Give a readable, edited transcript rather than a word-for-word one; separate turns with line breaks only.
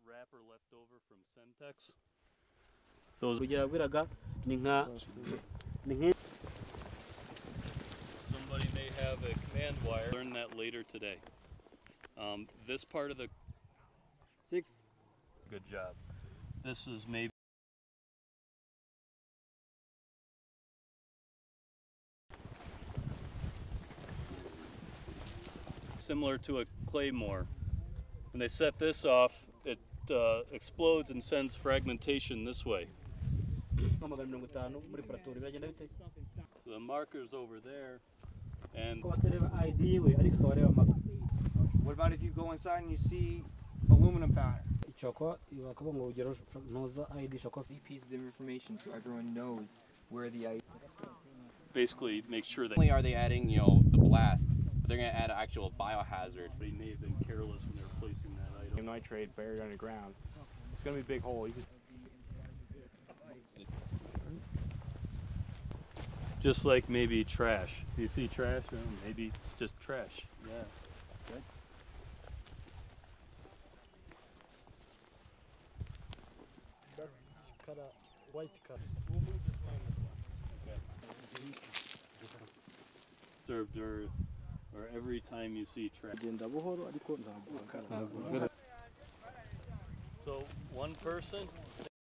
wrapper left over from Semtex. Somebody may have a command wire. Learn that later today. This part of the
6.
Good job. This is maybe similar to a claymore. When they set this off, it explodes and sends fragmentation this way. So the marker's over there, and
what about if you go inside and you see aluminum powder? Pieces of information so everyone knows where the ID.
basically make sure that
Not only are they adding, you know, the blast, but they're going to add an actual biohazard.
they may have been careless when they were placing that item.
Nitrate buried underground. It's going to be a big hole. You
Just like maybe trash. You see trash? Maybe just trash. Yeah. Good.
Cut a white cut.
Disturbed earth, or every time you see trash. So one person